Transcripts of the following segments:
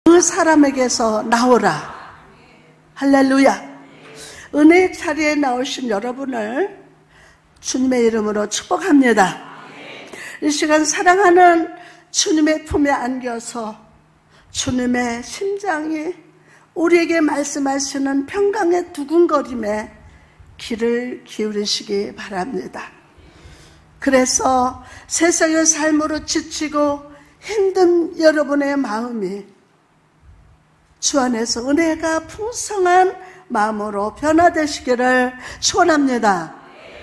그 사람에게서 나오라. 할렐루야. 은혜의 자리에 나오신 여러분을 주님의 이름으로 축복합니다. 이 시간 사랑하는 주님의 품에 안겨서 주님의 심장이 우리에게 말씀하시는 평강의 두근거림에 귀를 기울이시기 바랍니다. 그래서 세상의 삶으로 지치고 힘든 여러분의 마음이 주 안에서 은혜가 풍성한 마음으로 변화되시기를 축원합니다.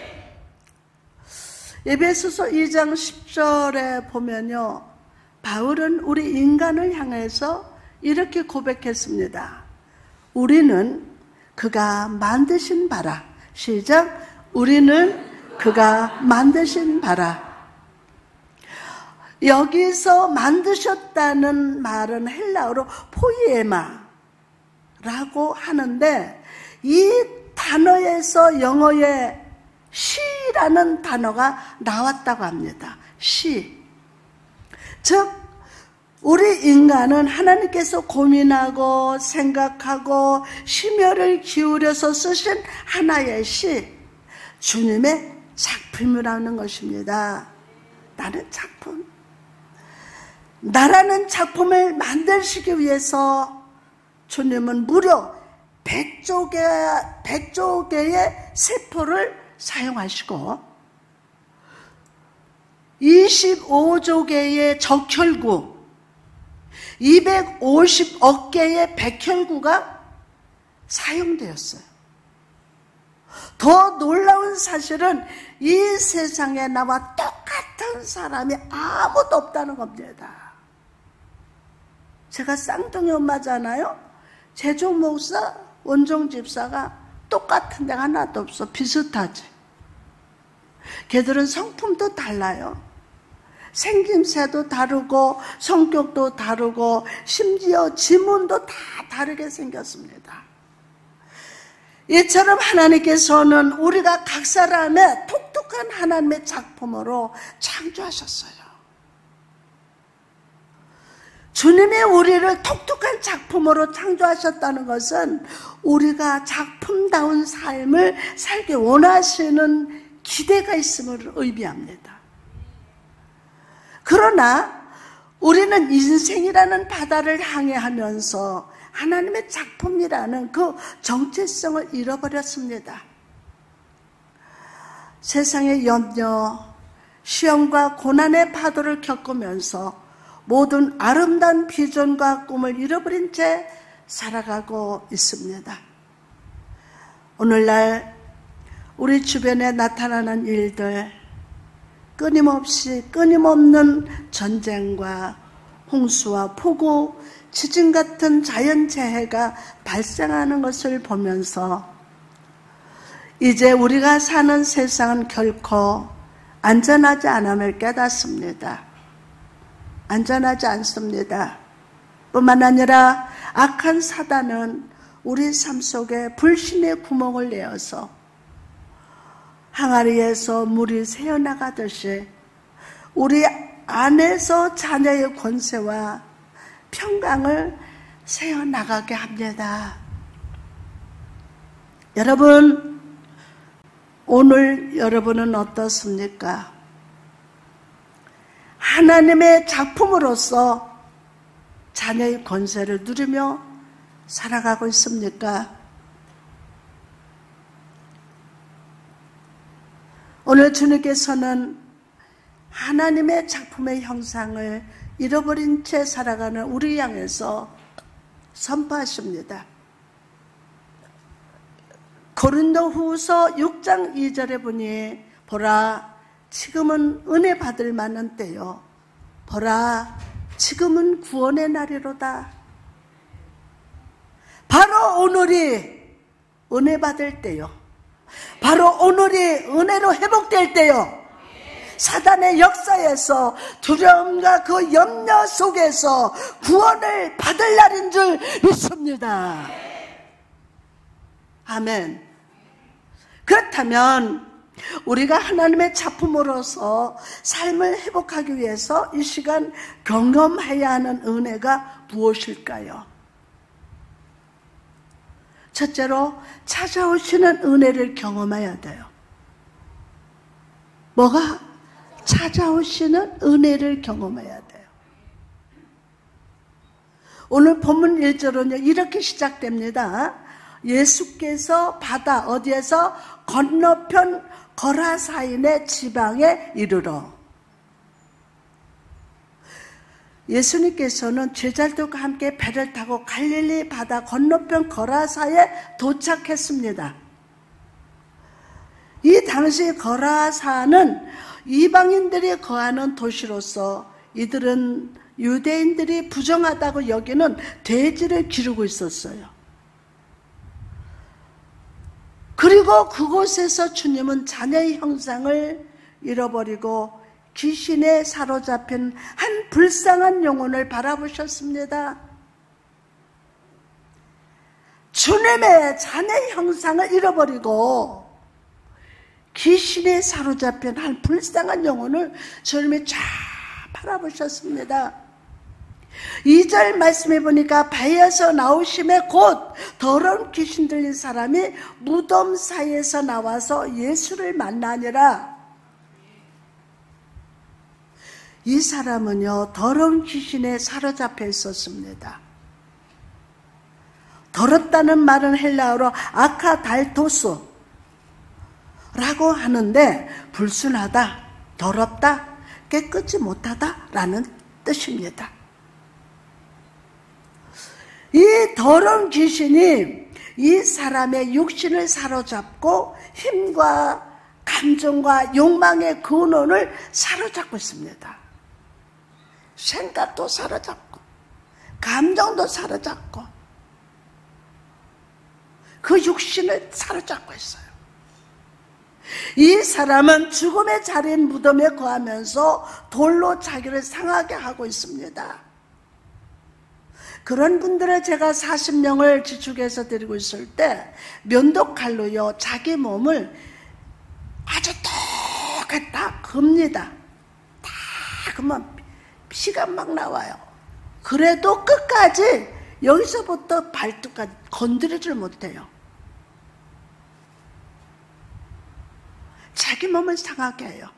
에베소서 2장 10절에 보면요, 바울은 우리 인간을 향해서 이렇게 고백했습니다. 우리는 그가 만드신 바라. 시작. 우리는 그가 만드신 바라. 여기서 만드셨다는 말은 헬라어로 포이에마라고 하는데, 이 단어에서 영어의 시라는 단어가 나왔다고 합니다. 시. 즉 우리 인간은 하나님께서 고민하고 생각하고 심혈을 기울여서 쓰신 하나의 시, 주님의 작품이라는 것입니다. 나는 작품. 나라는 작품을 만드시기 위해서 주님은 무려 100조 개의 세포를 사용하시고 25조 개의 적혈구, 250억 개의 백혈구가 사용되었어요. 더 놀라운 사실은 이 세상에 나와 똑같은 사람이 아무도 없다는 겁니다. 제가 쌍둥이 엄마잖아요. 재종 목사, 원종 집사가 똑같은 데가 하나도 없어. 비슷하지. 걔들은 성품도 달라요. 생김새도 다르고 성격도 다르고 심지어 지문도 다 다르게 생겼습니다. 이처럼 하나님께서는 우리가 각 사람의 독특한 하나님의 작품으로 창조하셨어요. 주님이 우리를 독특한 작품으로 창조하셨다는 것은 우리가 작품다운 삶을 살기 원하시는 기대가 있음을 의미합니다. 그러나 우리는 인생이라는 바다를 항해하면서 하나님의 작품이라는 그 정체성을 잃어버렸습니다. 세상의 염려, 시험과 고난의 파도를 겪으면서 모든 아름다운 비전과 꿈을 잃어버린 채 살아가고 있습니다. 오늘날 우리 주변에 나타나는 일들, 끊임없는 전쟁과 홍수와 폭우, 지진 같은 자연재해가 발생하는 것을 보면서 이제 우리가 사는 세상은 결코 안전하지 않음을 깨닫습니다. 안전하지 않습니다. 뿐만 아니라 악한 사단은 우리 삶 속에 불신의 구멍을 내어서 항아리에서 물이 새어나가듯이 우리 안에서 자녀의 권세와 평강을 새어나가게 합니다. 여러분, 오늘 여러분은 어떻습니까? 하나님의 작품으로서 자녀의 권세를 누리며 살아가고 있습니까? 오늘 주님께서는 하나님의 작품의 형상을 잃어버린 채 살아가는 우리 향해서 선포하십니다. 고린도후서 6장 2절에 보니 보라 지금은 은혜 받을 만한 때요. 보라 지금은 구원의 날이로다. 바로 오늘이 은혜 받을 때요. 바로 오늘이 은혜로 회복될 때요. 사단의 역사에서 두려움과 그 염려 속에서 구원을 받을 날인 줄 믿습니다. 아멘. 그렇다면 우리가 하나님의 작품으로서 삶을 회복하기 위해서 이 시간 경험해야 하는 은혜가 무엇일까요? 첫째로 찾아오시는 은혜를 경험해야 돼요. 뭐가? 찾아오시는 은혜를 경험해야 돼요. 오늘 본문 1절은 이렇게 시작됩니다. 예수께서 바다 어디에서? 건너편 거라사인의 지방에 이르러. 예수님께서는 제자들과 함께 배를 타고 갈릴리 바다 건너편 거라사에 도착했습니다. 이 당시 거라사는 이방인들이 거하는 도시로서 이들은 유대인들이 부정하다고 여기는 돼지를 기르고 있었어요. 그리고 그곳에서 주님은 자녀의 형상을 잃어버리고 귀신에 사로잡힌 한 불쌍한 영혼을 바라보셨습니다. 주님의 자녀의 형상을 잃어버리고 귀신에 사로잡힌 한 불쌍한 영혼을 주님이 쫙 바라보셨습니다. 2절 말씀해 보니까 배에서 나오심에 곧 더러운 귀신 들린 사람이 무덤 사이에서 나와서 예수를 만나니라. 이 사람은요, 더러운 귀신에 사로잡혀 있었습니다. 더럽다는 말은 헬라어로 아카달토스라고 하는데 불순하다, 더럽다, 깨끗이 못하다라는 뜻입니다. 이 더러운 귀신이 이 사람의 육신을 사로잡고 힘과 감정과 욕망의 근원을 사로잡고 있습니다. 생각도 사로잡고 감정도 사로잡고 그 육신을 사로잡고 있어요. 이 사람은 죽음의 자리인 무덤에 거하면서 돌로 자기를 상하게 하고 있습니다. 그런 분들을 제가 40명을 지축해서 드리고 있을 때 면도칼로요 자기 몸을 아주 똑같이 다 겁니다. 다 그러면 피가 막 나와요. 그래도 끝까지 여기서부터 발톱까지 건드리질 못해요. 자기 몸을 상하게 해요.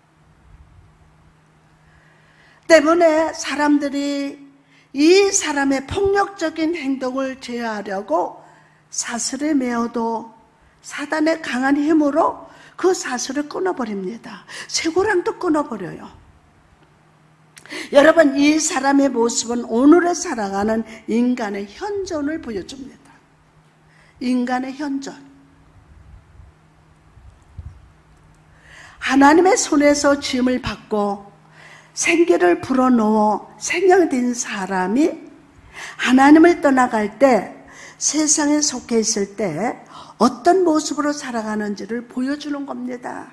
때문에 사람들이 이 사람의 폭력적인 행동을 제어하려고 사슬에 매어도 사단의 강한 힘으로 그 사슬을 끊어버립니다. 쇠고랑도 끊어버려요. 여러분, 이 사람의 모습은 오늘에 살아가는 인간의 현존을 보여줍니다. 인간의 현존. 하나님의 손에서 지음을 받고 생기를 불어넣어 생명된 사람이 하나님을 떠나갈 때, 세상에 속해 있을 때 어떤 모습으로 살아가는지를 보여주는 겁니다.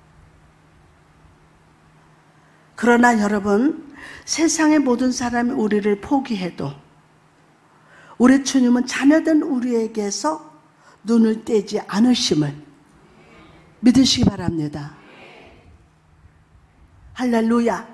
그러나 여러분, 세상의 모든 사람이 우리를 포기해도 우리 주님은 자녀된 우리에게서 눈을 떼지 않으심을 믿으시기 바랍니다. 할렐루야.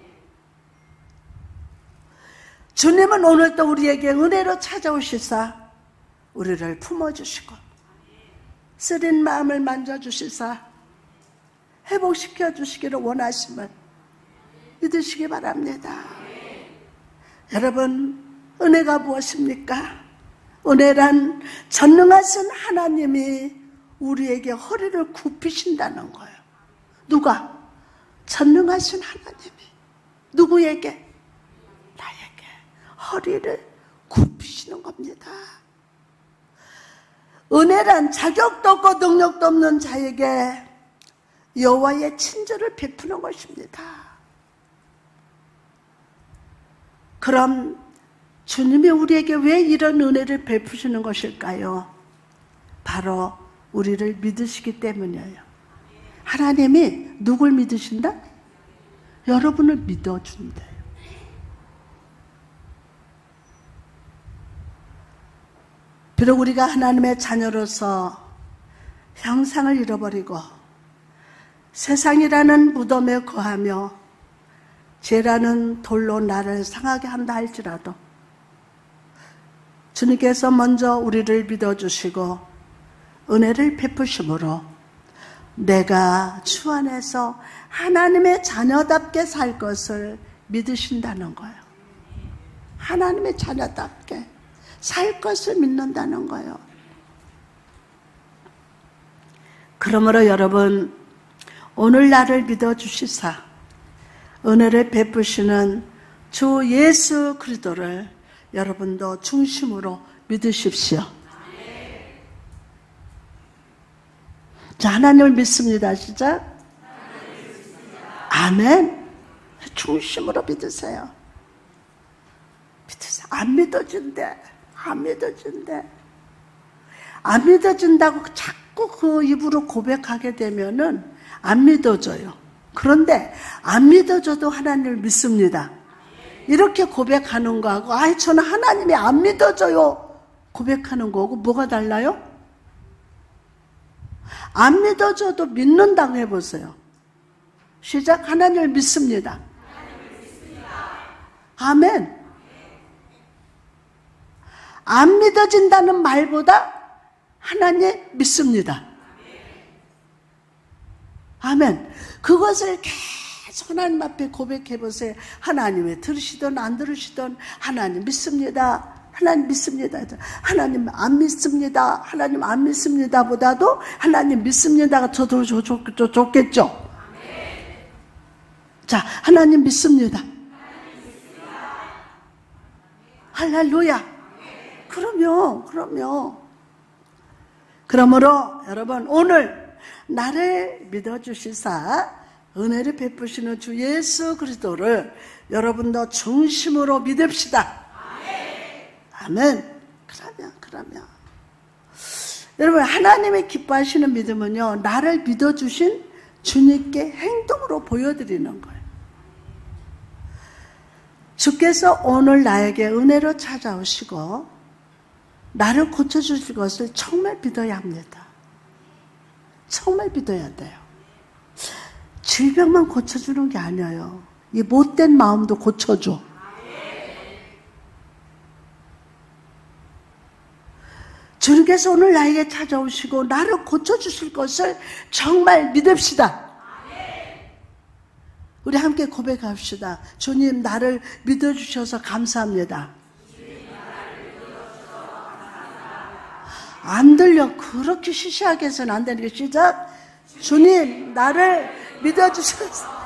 주님은 오늘도 우리에게 은혜로 찾아오시사 우리를 품어주시고 쓰린 마음을 만져주시사 회복시켜 주시기를 원하심을 믿으시기 바랍니다. 여러분, 은혜가 무엇입니까? 은혜란 전능하신 하나님이 우리에게 허리를 굽히신다는 거예요. 누가? 전능하신 하나님이 누구에게? 나에게 허리를 굽히시는 겁니다. 은혜란 자격도 없고 능력도 없는 자에게 여호와의 친절을 베푸는 것입니다. 그럼 주님이 우리에게 왜 이런 은혜를 베푸시는 것일까요? 바로 우리를 믿으시기 때문이에요. 하나님이 누굴 믿으신다? 여러분을 믿어준대요. 비록 우리가 하나님의 자녀로서 형상을 잃어버리고 세상이라는 무덤에 거하며 죄라는 돌로 나를 상하게 한다 할지라도 주님께서 먼저 우리를 믿어주시고 은혜를 베푸심으로 내가 주 안에서 하나님의 자녀답게 살 것을 믿으신다는 거예요. 하나님의 자녀답게 살 것을 믿는다는 거예요. 그러므로 여러분, 오늘 나를 믿어주시사 은혜를 베푸시는 주 예수 그리스도를 여러분도 중심으로 믿으십시오. 자, 하나님을 믿습니다. 시작. 아멘. 중심으로 믿으세요. 믿으세요. 안 믿어준대. 안 믿어준대. 안 믿어준다고 자꾸 그 입으로 고백하게 되면은 안 믿어져요. 그런데 안 믿어줘도 하나님을 믿습니다. 이렇게 고백하는 거하고 아이 저는 하나님이 안 믿어줘요 고백하는 거하고 뭐가 달라요? 안 믿어줘도 믿는다고 해보세요. 시작. 하나님을 믿습니다. 아멘. 안 믿어진다는 말보다 하나님 믿습니다. 아멘. 그것을 계속 하나님 앞에 고백해보세요. 하나님이 들으시든 안 들으시든 하나님 믿습니다. 하나님 믿습니다. 하나님 안 믿습니다. 하나님 안 믿습니다 보다도 하나님 믿습니다가 더 좋겠죠. 자, 하나님 믿습니다. 할렐루야. 그럼요. 그러므로 여러분 오늘 나를 믿어주시사 은혜를 베푸시는 주 예수 그리스도를 여러분도 중심으로 믿읍시다. 아멘. 그러면 여러분 하나님의 기뻐하시는 믿음은요 나를 믿어주신 주님께 행동으로 보여드리는 거예요. 주께서 오늘 나에게 은혜로 찾아오시고 나를 고쳐주실 것을 정말 믿어야 합니다. 정말 믿어야 돼요. 질병만 고쳐주는 게 아니에요. 이 못된 마음도 고쳐줘. 주님께서 오늘 나에게 찾아오시고 나를 고쳐주실 것을 정말 믿읍시다. 우리 함께 고백합시다. 주님 나를 믿어주셔서 감사합니다. 안 들려. 그렇게 시시하게 해서는 안 되는 게 시작. 주님 나를 믿어주셔서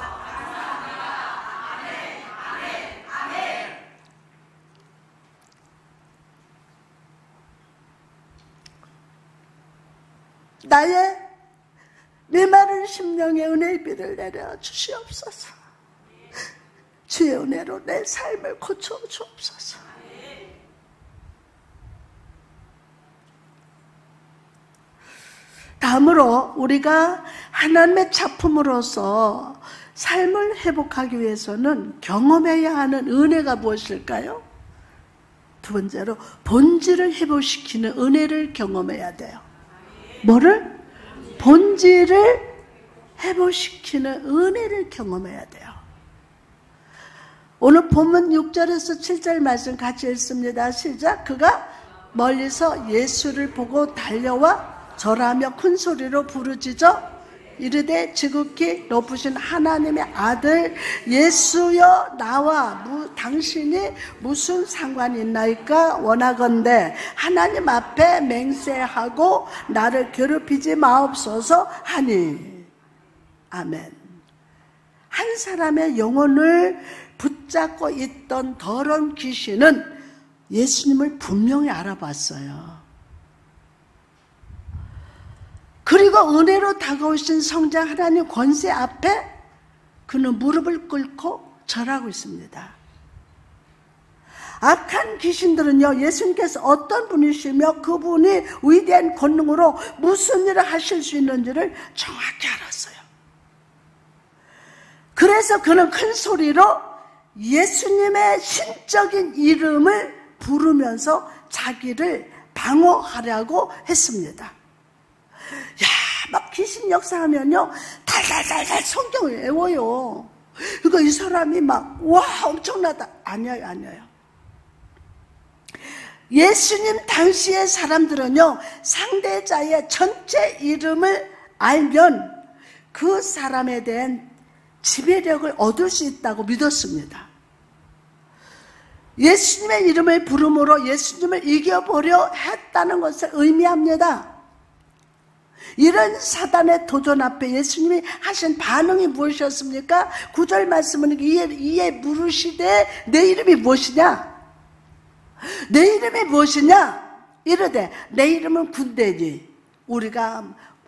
나의 메마른 심령에 은혜의 비를 내려 주시옵소서. 주의 은혜로 내 삶을 고쳐 주옵소서. 다음으로 우리가 하나님의 작품으로서 삶을 회복하기 위해서는 경험해야 하는 은혜가 무엇일까요? 두 번째로 본질을 회복시키는 은혜를 경험해야 돼요. 뭐를? 본질을 회복시키는 은혜를 경험해야 돼요. 오늘 본문 6절에서 7절 말씀 같이 읽습니다. 시작. 그가 멀리서 예수를 보고 달려와 절하며 큰 소리로 부르짖어 이르되 지극히 높으신 하나님의 아들 예수여 나와 당신이 무슨 상관이 있나이까 원하건대 하나님 앞에 맹세하고 나를 괴롭히지 마옵소서 하니. 아멘. 한 사람의 영혼을 붙잡고 있던 더러운 귀신은 예수님을 분명히 알아봤어요. 그리고 은혜로 다가오신 성자 하나님 권세 앞에 그는 무릎을 꿇고 절하고 있습니다. 악한 귀신들은요 예수님께서 어떤 분이시며 그분이 위대한 권능으로 무슨 일을 하실 수 있는지를 정확히 알았어요. 그래서 그는 큰 소리로 예수님의 신적인 이름을 부르면서 자기를 방어하려고 했습니다. 야, 막 귀신 역사하면요, 달달달달 성경을 외워요. 그러니까 이 사람이 막, 와, 엄청나다. 아니에요. 예수님 당시의 사람들은요, 상대자의 전체 이름을 알면 그 사람에 대한 지배력을 얻을 수 있다고 믿었습니다. 예수님의 이름을 부름으로 예수님을 이겨보려 했다는 것을 의미합니다. 이런 사단의 도전 앞에 예수님이 하신 반응이 무엇이었습니까? 9절 말씀은 이에 물으시되 내 이름이 무엇이냐? 내 이름이 무엇이냐? 이르되 내 이름은 군대니 우리가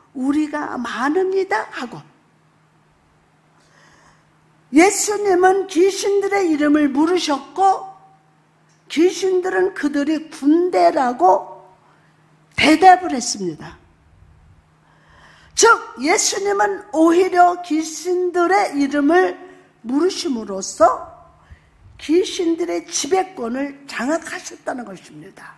많습니다 하고, 예수님은 귀신들의 이름을 물으셨고 귀신들은 그들이 군대라고 대답을 했습니다. 즉 예수님은 오히려 귀신들의 이름을 물으심으로써 귀신들의 지배권을 장악하셨다는 것입니다.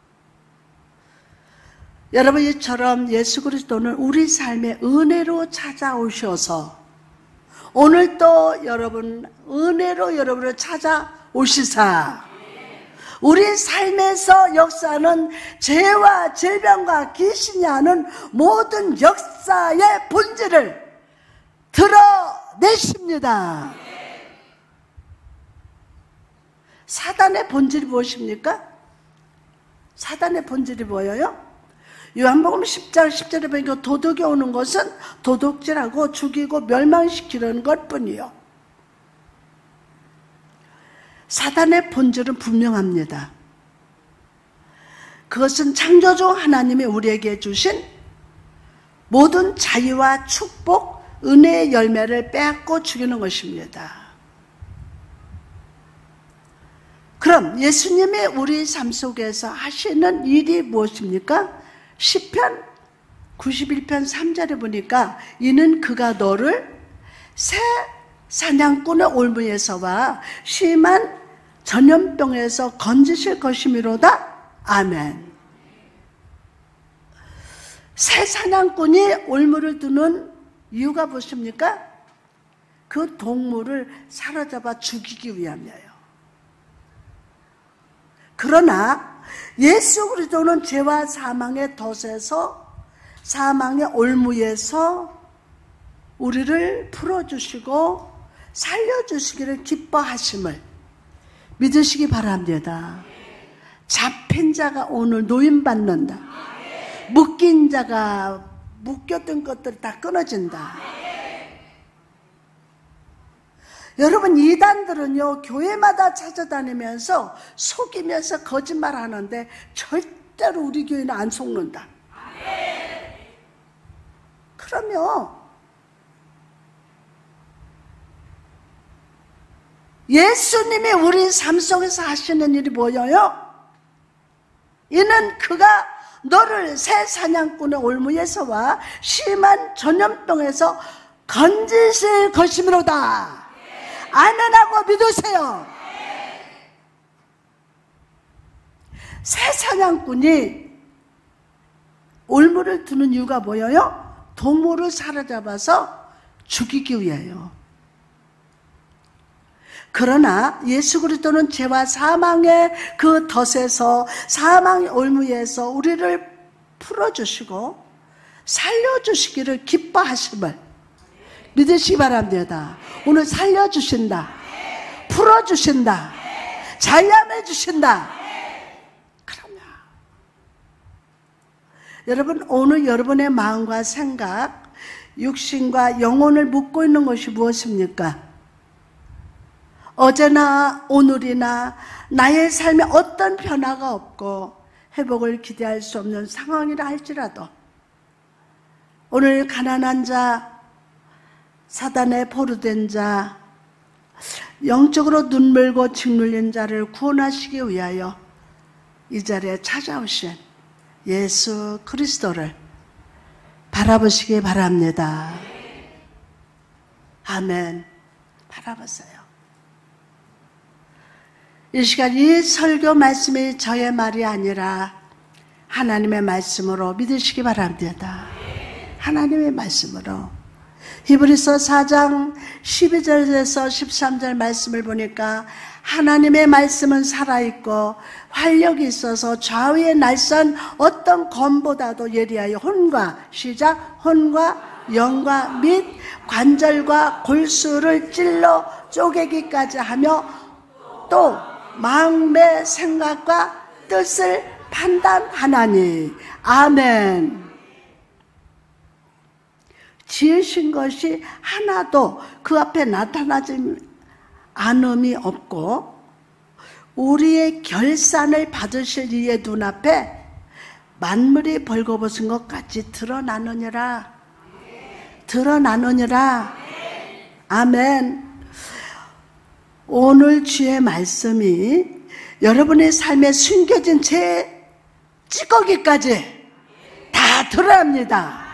여러분, 이처럼 예수 그리스도는 우리 삶에 은혜로 찾아오셔서 오늘도 여러분 은혜로 여러분을 찾아오시사 우리 삶에서 역사하는 죄와 질병과 귀신이 하는 모든 역사의 본질을 드러내십니다. 사단의 본질이 무엇입니까? 사단의 본질이 뭐예요? 요한복음 10장 10절에 보니까 도둑이 오는 것은 도둑질하고 죽이고 멸망시키려는 것뿐이요. 사단의 본질은 분명합니다. 그것은 창조주 하나님이 우리에게 주신 모든 자유와 축복, 은혜의 열매를 빼앗고 죽이는 것입니다. 그럼 예수님이 우리 삶 속에서 하시는 일이 무엇입니까? 시편 91편 3절에 보니까 이는 그가 너를 새 사냥꾼의 올무에서와 심한 전염병에서 건지실 것이미로다. 아멘. 새 사냥꾼이 올무를 두는 이유가 무엇입니까? 그 동물을 사로잡아 죽이기 위함이에요. 그러나 예수 그리스도는 죄와 사망의 덫에서, 사망의 올무에서 우리를 풀어주시고 살려주시기를 기뻐하심을 믿으시기 바랍니다. 잡힌 자가 오늘 노임받는다. 묶인 자가 묶였던 것들이 다 끊어진다. 여러분, 이단들은요 교회마다 찾아다니면서 속이면서 거짓말하는데 절대로 우리 교회는 안 속는다. 그러면 예수님이 우리 삶 속에서 하시는 일이 뭐예요? 이는 그가 너를 새 사냥꾼의 올무에서와 심한 전염병에서 건지실 것이므로다. 아멘하고 믿으세요. 새 사냥꾼이 올무를 두는 이유가 뭐예요? 동물을 사로잡아서 죽이기 위해요. 그러나 예수 그리스도는 죄와 사망의 그 덫에서, 사망의 올무에서 우리를 풀어주시고 살려주시기를 기뻐하심을 믿으시기 바랍니다. 오늘 살려주신다, 풀어주신다, 자유함해주신다. 그러면 여러분, 오늘 여러분의 마음과 생각, 육신과 영혼을 묶고 있는 것이 무엇입니까? 어제나 오늘이나 나의 삶에 어떤 변화가 없고 회복을 기대할 수 없는 상황이라 할지라도 오늘 가난한 자, 사단에 포로된 자, 영적으로 눈물고 짓눌린 자를 구원하시기 위하여 이 자리에 찾아오신 예수 그리스도를 바라보시기 바랍니다. 아멘. 바라보세요. 이 시간 이 설교 말씀이 저의 말이 아니라 하나님의 말씀으로 믿으시기 바랍니다. 하나님의 말씀으로. 히브리서 4장 12절에서 13절 말씀을 보니까 하나님의 말씀은 살아있고 활력이 있어서 좌우에 날선 어떤 검보다도 예리하여 혼과 시작 혼과 영과 및 관절과 골수를 찔러 쪼개기까지 하며 또 마음의 생각과 뜻을 판단하나니. 아멘. 지으신 것이 하나도 그 앞에 나타나지 않음이 없고 우리의 결산을 받으실 이의 눈앞에 만물이 벌거벗은 것 같이 드러나느니라. 드러나느니라. 아멘. 오늘 주의 말씀이 여러분의 삶에 숨겨진 죄 찌꺼기까지 다 드러납니다.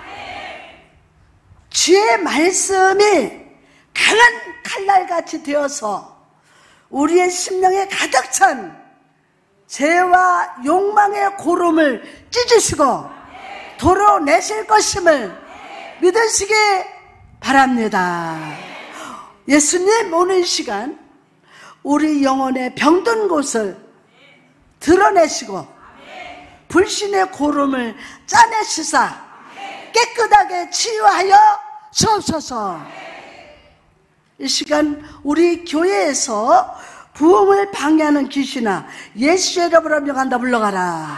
주의 말씀이 강한 칼날같이 되어서 우리의 심령에 가득 찬 죄와 욕망의 고름을 찢으시고 도로내실 것임을 믿으시기 바랍니다. 예수님 오늘 이 시간 우리 영혼의 병든 곳을 드러내시고 불신의 고름을 짜내시사 깨끗하게 치유하여 주옵소서. 이 시간 우리 교회에서 부흥을 방해하는 귀신아 예수의 이름으로 명한다. 물러가라.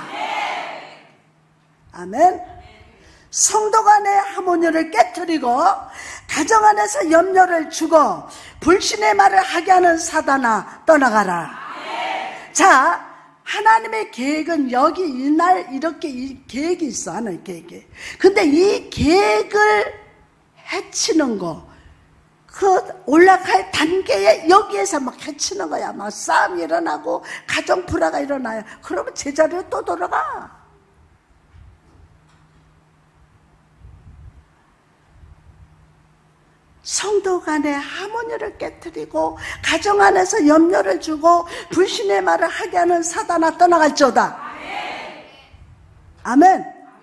아멘. 성도 간의 하모니를 깨뜨리고 가정 안에서 염려를 주고 불신의 말을 하게 하는 사단아 떠나가라. 자, 하나님의 계획은 여기 이날 이렇게 이 계획이 있어. 하나님의 계획이. 근데 이 계획을 해치는 거, 그 올라갈 단계에 여기에서 막 해치는 거야. 막 싸움이 일어나고 가정 불화가 일어나요. 그러면 제자리로 또 돌아가. 성도 간의 하모니를 깨뜨리고 가정 안에서 염려를 주고 불신의 말을 하게 하는 사단아 떠나갈지어다. 아멘.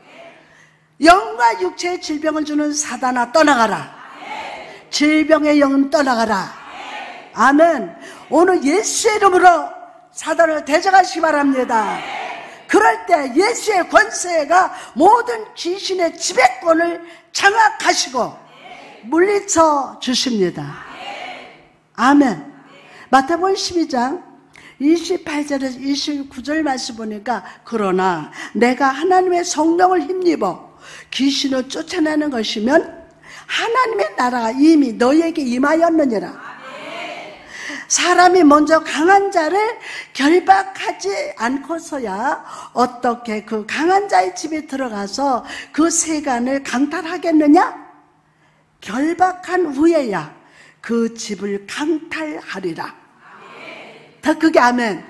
영과 육체의 질병을 주는 사단아 떠나가라. 질병의 영은 떠나가라. 아멘. 오늘 예수의 이름으로 사단을 대적하시기 바랍니다. 그럴 때 예수의 권세가 모든 귀신의 지배권을 장악하시고 물리쳐 주십니다. 아멘. 마태복음 12장 28절에서 29절 말씀 보니까 그러나 내가 하나님의 성령을 힘입어 귀신을 쫓아내는 것이면 하나님의 나라가 이미 너희에게 임하였느니라. 사람이 먼저 강한 자를 결박하지 않고서야 어떻게 그 강한 자의 집에 들어가서 그 세간을 강탈하겠느냐? 결박한 후에야 그 집을 강탈하리라. 더 크게 아멘.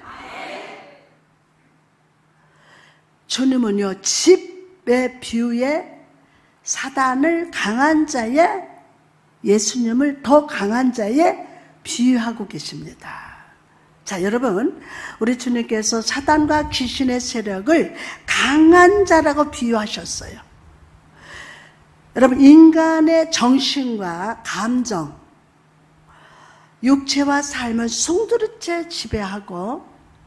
주님은요 집의 비유에 사단을 강한 자에 예수님을 더 강한 자에 비유하고 계십니다. 자, 여러분, 우리 주님께서 사단과 귀신의 세력을 강한 자라고 비유하셨어요. 여러분, 인간의 정신과 감정, 육체와 삶을 송두리째 지배하고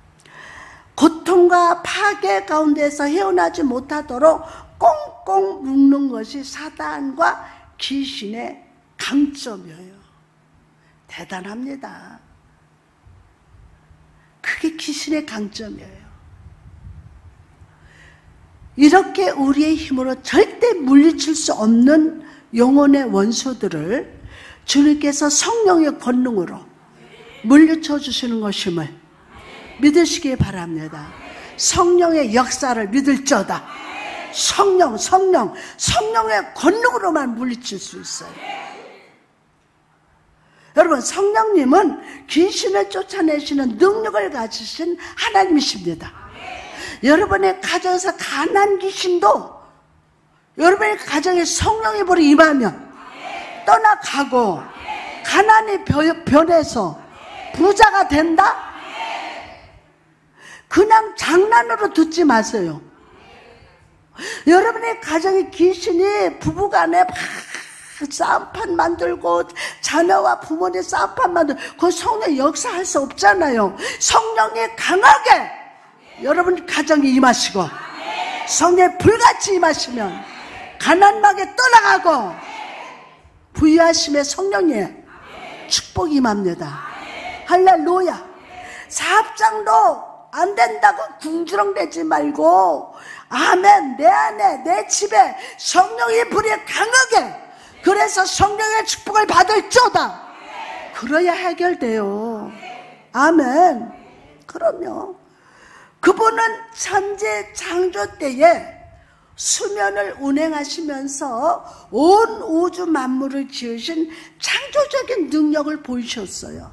고통과 파괴 가운데서 헤어나지 못하도록 꽁꽁 묶는 것이 사단과 귀신의 강점이에요. 대단합니다. 그게 귀신의 강점이에요. 이렇게 우리의 힘으로 절대 물리칠 수 없는 영혼의 원수들을 주님께서 성령의 권능으로 물리쳐 주시는 것임을 믿으시기 바랍니다. 성령의 역사를 믿을지어다. 성령의 권능으로만 물리칠 수 있어요. 여러분, 성령님은 귀신을 쫓아내시는 능력을 가지신 하나님이십니다. 여러분의 가정에서 가난 귀신도 여러분의 가정에 성령의 불이 임하면 떠나가고 가난이 변해서 부자가 된다? 그냥 장난으로 듣지 마세요. 여러분의 가정의 귀신이 부부간에 막 싸움판 만들고 자녀와 부모님 싸움판 만들고 그 성령 역사할 수 없잖아요. 성령이 강하게 여러분 가정에 임하시고 성령이 불같이 임하시면 가난하게 떠나가고 부유하심의 성령의 축복이 임합니다. 할렐루야. 사업장도 안 된다고 궁지렁대지 말고 아멘. 내 안에 내 집에 성령의 불이 강하게 그래서 성령의 축복을 받을지어다. 그래야 해결돼요. 아멘. 그럼요. 그분은 천지 창조 때에 수면을 운행하시면서 온 우주 만물을 지으신 창조적인 능력을 보이셨어요.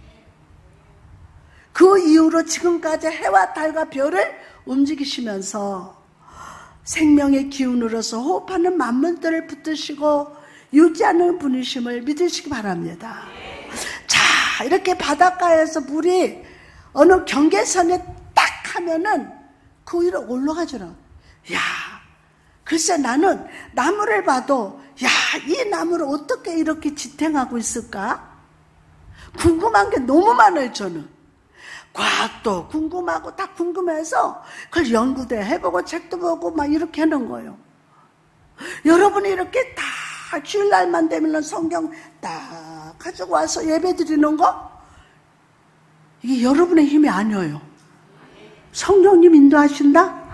그 이후로 지금까지 해와 달과 별을 움직이시면서 생명의 기운으로서 호흡하는 만물들을 붙드시고 유지하는 분이심을 믿으시기 바랍니다. 자, 이렇게 바닷가에서 물이 어느 경계선에 딱 하면은 그 위로 올라가더라. 야, 글쎄 나는 나무를 봐도 야, 이 나무를 어떻게 이렇게 지탱하고 있을까? 궁금한 게 너무 많아요, 저는. 과학도 궁금하고 다 궁금해서 그걸 연구도 해보고 책도 보고 막 이렇게 하는 거예요. 여러분이 이렇게 다 주일날만 되면 성경 딱 가지고 와서 예배 드리는 거 이게 여러분의 힘이 아니에요. 성령님 인도하신다?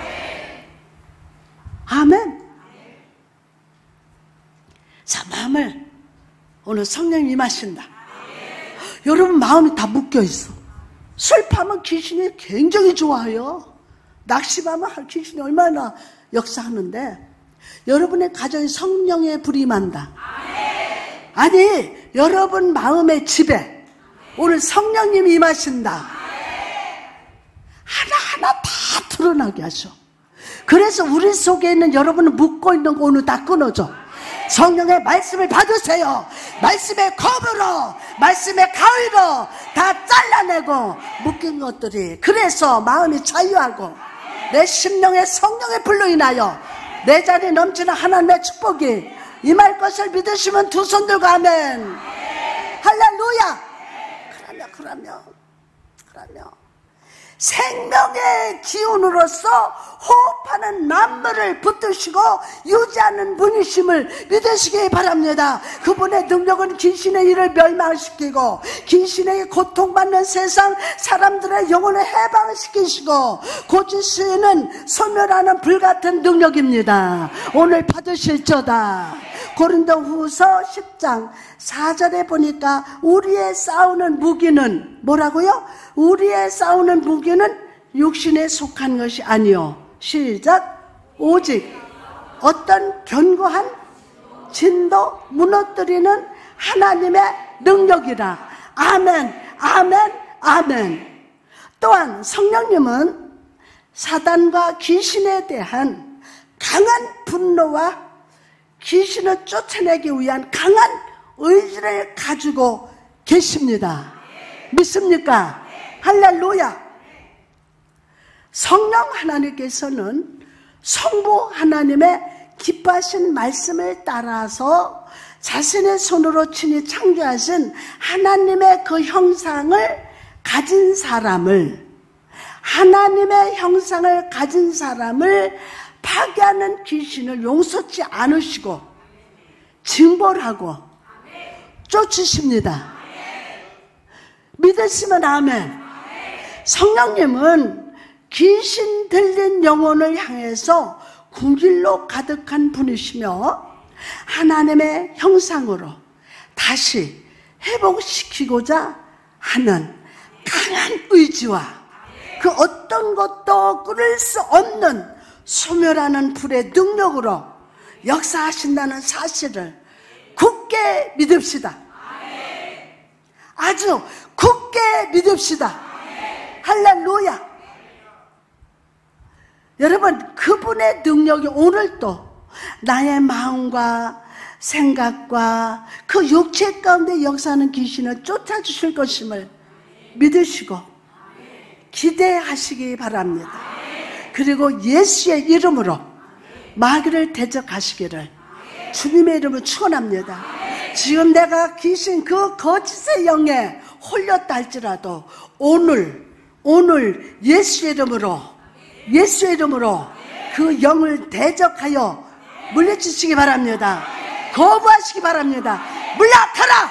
아멘. 자, 마음을 오늘 성령님 임하신다. 여러분 마음이 다 묶여있어. 슬퍼하면 귀신이 굉장히 좋아요. 낙심하면 귀신이 얼마나 역사하는데 여러분의 가정에 성령의 불이 임한다. 아니 여러분 마음의 집에 오늘 성령님이 임하신다. 하나하나 다 드러나게 하셔. 그래서 우리 속에 있는 여러분은 묶고 있는 거 오늘 다 끊어져. 성령의 말씀을 받으세요. 말씀의 검으로 말씀의 가위로 다 잘라내고 묶인 것들이 그래서 마음이 자유하고 내 심령의 성령의 불로 인하여 내 자리에 넘치는 하나님의 축복이 임할 것을 믿으시면 두 손 들고 아멘. 할렐루야. 그러면 생명의 기운으로서 호흡하는 만물을 붙드시고 유지하는 분이심을 믿으시기 바랍니다. 그분의 능력은 귀신의 일을 멸망시키고 귀신에게 고통받는 세상 사람들의 영혼을 해방시키시고 고치시는 소멸하는 불같은 능력입니다. 오늘 받으실저다. 고린도후서 10장 4절에 보니까 우리의 싸우는 무기는 뭐라고요? 우리의 싸우는 무기는 육신에 속한 것이 아니요. 시작. 오직 어떤 견고한 진도 무너뜨리는 하나님의 능력이라. 아멘, 아멘, 아멘. 또한 성령님은 사단과 귀신에 대한 강한 분노와 귀신을 쫓아내기 위한 강한 의지를 가지고 계십니다. 믿습니까? 할렐루야. 성령 하나님께서는 성부 하나님의 기뻐하신 말씀을 따라서 자신의 손으로 친히 창조하신 하나님의 그 형상을 가진 사람을, 하나님의 형상을 가진 사람을 파괴하는 귀신을 용서치 않으시고 징벌하고 쫓으십니다. 믿으시면 아멘. 성령님은 귀신 들린 영혼을 향해서 궁길로 가득한 분이시며 하나님의 형상으로 다시 회복시키고자 하는 강한 의지와 그 어떤 것도 끊을 수 없는 소멸하는 불의 능력으로 역사하신다는 사실을 굳게 믿읍시다. 아주 굳게 믿읍시다. 할렐루야. 여러분, 그분의 능력이 오늘도 나의 마음과 생각과 그 육체 가운데 역사하는 귀신을 쫓아주실 것임을 믿으시고 기대하시기 바랍니다. 그리고 예수의 이름으로 마귀를 대적하시기를 주님의 이름으로 축원합니다. 지금 내가 귀신 그 거짓의 영에 홀렸다 할지라도 오늘 예수의 이름으로 그 영을 대적하여 물리치시기 바랍니다. 거부하시기 바랍니다. 물러가라!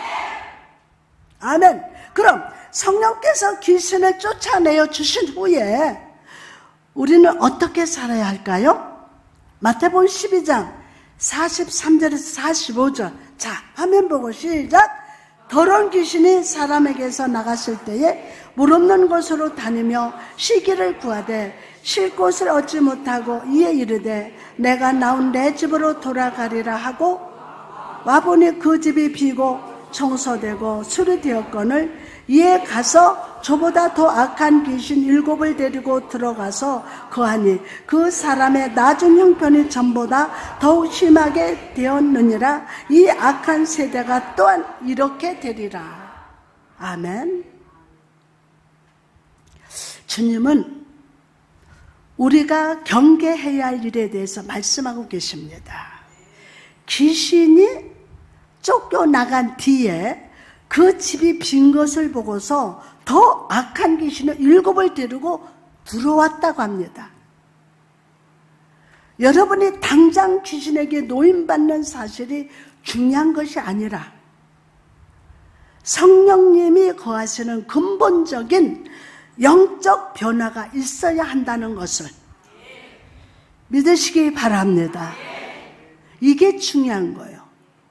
아멘. 그럼 성령께서 귀신을 쫓아내어 주신 후에 우리는 어떻게 살아야 할까요? 마태복음 12장 43절에서 45절. 자, 화면 보고 시작. 더러운 귀신이 사람에게서 나갔을 때에 물 없는 곳으로 다니며 쉬기를 구하되 쉴 곳을 얻지 못하고 이에 이르되 내가 나온 내 집으로 돌아가리라 하고 와보니 그 집이 비고 청소되고 수리되었거늘 이에 가서 저보다 더 악한 귀신 7을 데리고 들어가서 거하니 그 사람의 나중 형편이 전보다 더욱 심하게 되었느니라. 이 악한 세대가 또한 이렇게 되리라. 아멘. 주님은 우리가 경계해야 할 일에 대해서 말씀하고 계십니다. 귀신이 쫓겨나간 뒤에 그 집이 빈 것을 보고서 더 악한 귀신을 7을 데리고 들어왔다고 합니다. 여러분이 당장 귀신에게 노임받는 사실이 중요한 것이 아니라 성령님이 거하시는 근본적인 영적 변화가 있어야 한다는 것을 믿으시기 바랍니다. 이게 중요한 거예요.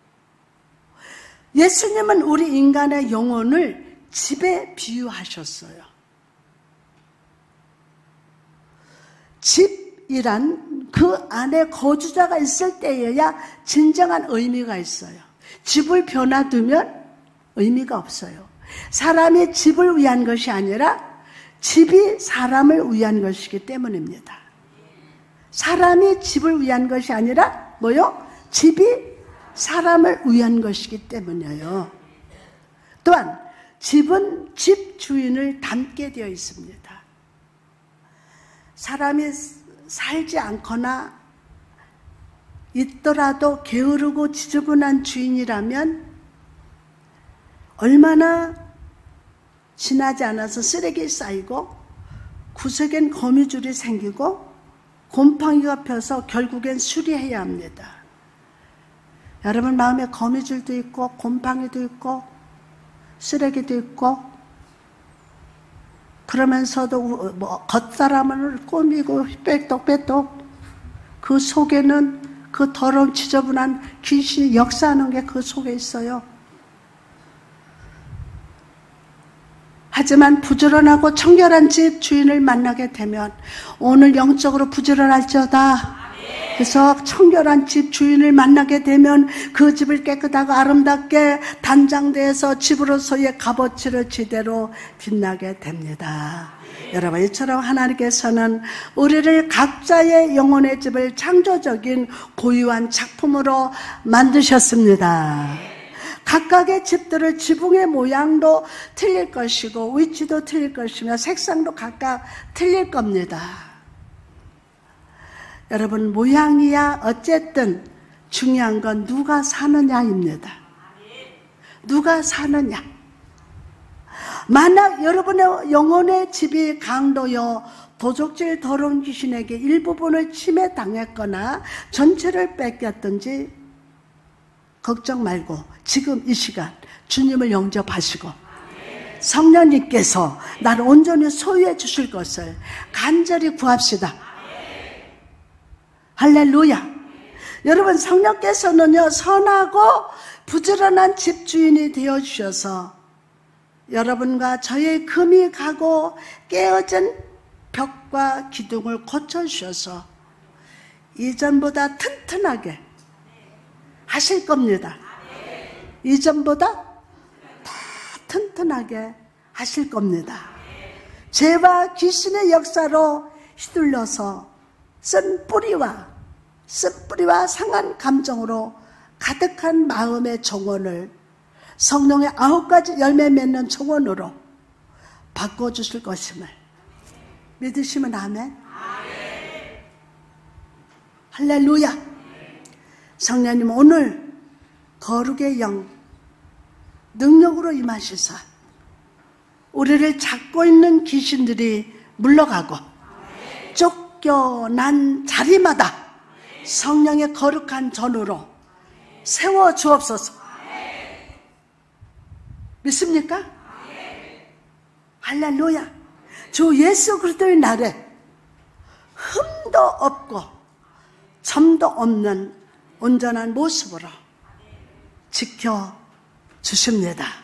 예수님은 우리 인간의 영혼을 집에 비유하셨어요. 집이란 그 안에 거주자가 있을 때여야 진정한 의미가 있어요. 집을 변화두면 의미가 없어요. 사람이 집을 위한 것이 아니라 집이 사람을 위한 것이기 때문입니다. 사람이 집을 위한 것이 아니라 뭐요? 집이 사람을 위한 것이기 때문이에요. 또한 집은 집 주인을 닮게 되어 있습니다. 사람이 살지 않거나 있더라도 게으르고 지저분한 주인이라면 얼마나 지나지 않아서 쓰레기 쌓이고 구석엔 거미줄이 생기고 곰팡이가 펴서 결국엔 수리해야 합니다. 여러분 마음에 거미줄도 있고 곰팡이도 있고 쓰레기도 있고 그러면서도 겉사람을 꾸미고 빼똑빼똑 그 속에는 그 더러운 지저분한 귀신이 역사하는 게 그 속에 있어요. 하지만 부지런하고 청결한 집 주인을 만나게 되면 오늘 영적으로 부지런할지어다. 그래서 청결한 집 주인을 만나게 되면 그 집을 깨끗하고 아름답게 단장돼서 집으로서의 값어치를 제대로 빛나게 됩니다. 여러분, 이처럼 하나님께서는 우리를 각자의 영혼의 집을 창조적인 고유한 작품으로 만드셨습니다. 각각의 집들을 지붕의 모양도 틀릴 것이고 위치도 틀릴 것이며 색상도 각각 틀릴 겁니다. 여러분, 모양이야 어쨌든 중요한 건 누가 사느냐입니다. 누가 사느냐. 만약 여러분의 영혼의 집이 강도여 도적질 더러운 귀신에게 일부분을 침해당했거나 전체를 뺏겼든지 걱정 말고 지금 이 시간 주님을 영접하시고 성령님께서 나를 온전히 소유해 주실 것을 간절히 구합시다. 할렐루야. 여러분, 성령께서는요 선하고 부지런한 집주인이 되어주셔서 여러분과 저의 금이 가고 깨어진 벽과 기둥을 고쳐주셔서 이전보다 튼튼하게 하실 겁니다. 이전보다 더 튼튼하게 하실 겁니다. 죄와 귀신의 역사로 휘둘려서 쓴 뿌리와 상한 감정으로 가득한 마음의 정원을 성령의 9가지 열매 맺는 정원으로 바꿔주실 것임을 믿으시면 아멘. 할렐루야. 성령님 오늘 거룩의 영 능력으로 임하시사 우리를 잡고 있는 귀신들이 물러가고 쫓겨난 자리마다 성령의 거룩한 전으로 세워 주옵소서. 믿습니까? 할렐루야. 주 예수 그리스도의 날에 흠도 없고 점도 없는 온전한 모습으로 지켜 주십니다.